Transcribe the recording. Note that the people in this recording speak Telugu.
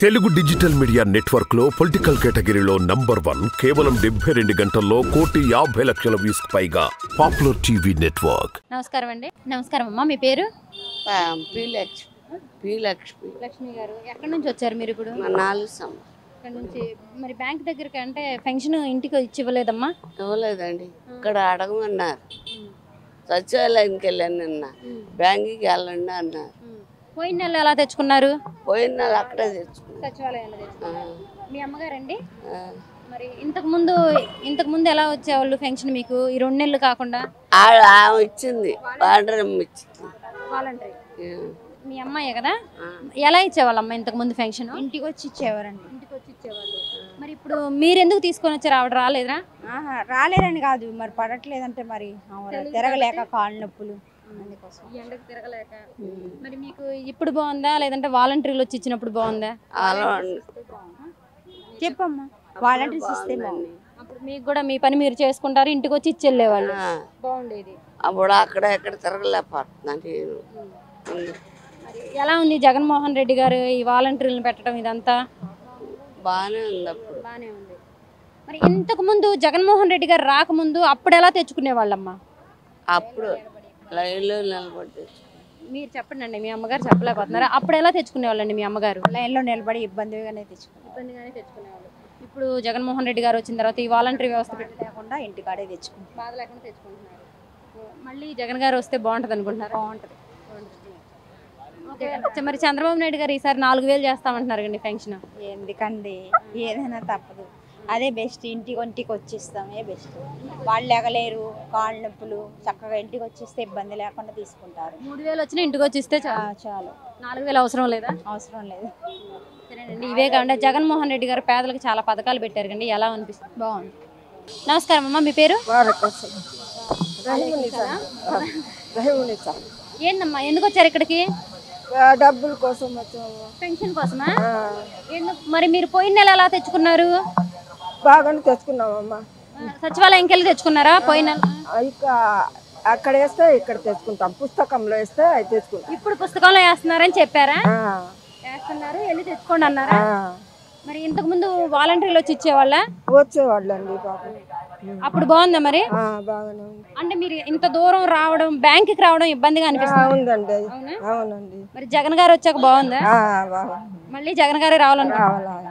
తెలుగు డిజిటల్ మీడియా నెట్వర్క్ లో పొలిటికల్ కేటగిరీలో నంబర్ 1 కేవలం 72 గంటల్లో 1,50,00,000 వ్యూస్ పైగా పాపులర్ టీవీ నెట్వర్క్. నమస్కారం అండి. నమస్కారం అమ్మా, మీ పేరు? లక్ష్మి గారు. ఎక్కడి నుంచి వచ్చారు మీరు ఇప్పుడు? ఇక్కడ నుంచి. మరి బ్యాంక్ దగ్గరికి అంటే పెన్షన్ ఇంటికి ఇచ్చి ఇవ్వలేదమ్మా? ఇవ్వలేదండి, ఇక్కడ అడగమన్నారు. సచివాలయానికి వెళ్ళాను నిన్న, బ్యాంకుకి వెళ్ళండి అన్నారు. పోయిన నెల ఎలా తెచ్చుకున్నారు? పోయిన నెల అక్కడే తెచ్చుకున్నాను, సచివాలయంలో తెచ్చుకున్నారు. మీ అమ్మగారండి? మరి ఇంతకు ముందు ఎలా వచ్చేవాళ్ళు పెన్షన్ మీకు ఈ 2 నెలలు కాకుండా? ఆమె ఇచ్చింది, వాలంటరీ. మీ అమ్మాయే కదా? ఎలా ఇచ్చేవాళ్ళమ్మ ఇంతకు ముందు పెన్షన్? ఇంటికి వచ్చి ఇచ్చేవారండి. ఇంటికి వచ్చి ఇచ్చేవాళ్ళు. మరి ఇప్పుడు మీరు ఎందుకు తీసుకొని వచ్చారు? ఆవిడ రాలేదా? రాలేరని కాదు, మరి పడట్లేదంటే మరి తిరగలేక కాళ్ళు నొప్పులు, అందుకోసం ఎండకు తిరగలేక. మరి మీకు ఇప్పుడు బాగుందా లేదంటే వాలంటీర్లు వచ్చి ఇచ్చినప్పుడు బాగుందా? చెప్పమ్మా, వాలంటీర్స్ ఇస్తే బాగుంది. అప్పుడు మీకు కూడా మీ పని మీరు చేసుకుంటారు, ఇంటికి వచ్చి ఇచ్చి వెళ్ళేవాళ్ళు, బాగుండేది. అప్పుడు అక్కడ ఎక్కడ తిరగలేకపోతున్నాను. మరి ఎలా ఉంది జగన్మోహన్ రెడ్డి గారు ఈ వాలంటీర్లను పెట్టడం ఇదంతా? బాగానే ఉంది, అప్పుడు బాగానే ఉంది. మరి ఇంతకు ముందు జగన్మోహన్ రెడ్డి గారు రాకముందు అప్పుడు ఎలా తెచ్చుకునే వాళ్ళమ్మా? అప్పుడు లైన్లో నిలబడి. మీరు చెప్పండి అండి, మీ అమ్మగారు చెప్పలేకపోతున్నారా? అప్పుడు ఎలా తెచ్చుకునే వాళ్ళండి మీ అమ్మగారు? లైన్లో నిలబడి ఇబ్బందిగానే తెచ్చుకునేవాళ్ళు. ఇప్పుడు జగన్మోహన్ రెడ్డి గారు వచ్చిన తర్వాత ఈ వాలంటరీ వ్యవస్థ లేకుండా ఇంటికాడే తెచ్చుకుంటాం, బాధ లేకుండా తెచ్చుకుంటున్నారు. మళ్ళీ జగన్ గారు వస్తే బాగుంటుంది అనుకుంటున్నారు? బాగుంటుంది. మరి చంద్రబాబు నాయుడు గారు ఈసారి 4,000 చేస్తామంటున్నారు కండి పెన్షన్. ఎందుకండి, ఏదైనా తప్పదు, అదే బెస్ట్. ఇంటికి వచ్చిస్తామే బెస్ట్. వాళ్ళు లేగలేరు, కాళ్ళు నొప్పులు, చక్కగా ఇంటికి వచ్చిస్తే ఇబ్బంది లేకుండా తీసుకుంటారు. 3,000 వచ్చినా ఇంటికి వచ్చి ఇస్తే చాలు. 4,000 అవసరం లేదా? అవసరం లేదు. సరేనండి. ఇవే కాకుండా జగన్మోహన్ రెడ్డి గారు పేదలకు చాలా పథకాలు పెట్టారు కండి, ఎలా అనిపిస్తుంది? బాగుంది. నమస్కారం అమ్మా, మీ పేరు? ఏందమ్మా, ఎందుకు వచ్చారు ఇక్కడికి? డబ్బుల కోసం వచ్చాము. పెన్షన్ కోసమా? మరి మీరు పోయిన నెల ఎలా తెచ్చుకున్నారు? బాగానే తెచ్చుకున్నామమ్మా. సచివాలయంకి వెళ్ళి తెచ్చుకున్నారా పోయిన నెల? అక్కడ వేస్తే ఇక్కడ తెచ్చుకుంటాం, పుస్తకంలో వేస్తే అవి తెచ్చుకుంటాం. ఇప్పుడు పుస్తకంలో వేస్తున్నారని చెప్పారా? వేస్తున్నారు, వెళ్ళి తెచ్చుకోండి అన్నారా? మరి ఇంతకు ముందు వాలంటీర్లు వచ్చి ఇచ్చేవాళ్ళ? వచ్చేవాళ్ళు అండి పాపం. అప్పుడు బాగుందా మరి? బాగానే ఉంది. అంటే మీరు ఇంత దూరం రావడం, బ్యాంకుకి రావడం ఇబ్బందిగా అనిపిస్తుంది? ఉందండి. అవునండి. మరి జగన్ గారు వచ్చాక బాగుందా? బాగుంది. మళ్ళీ జగన్ గారే రావాలనుకుంటున్నారా? రావాలా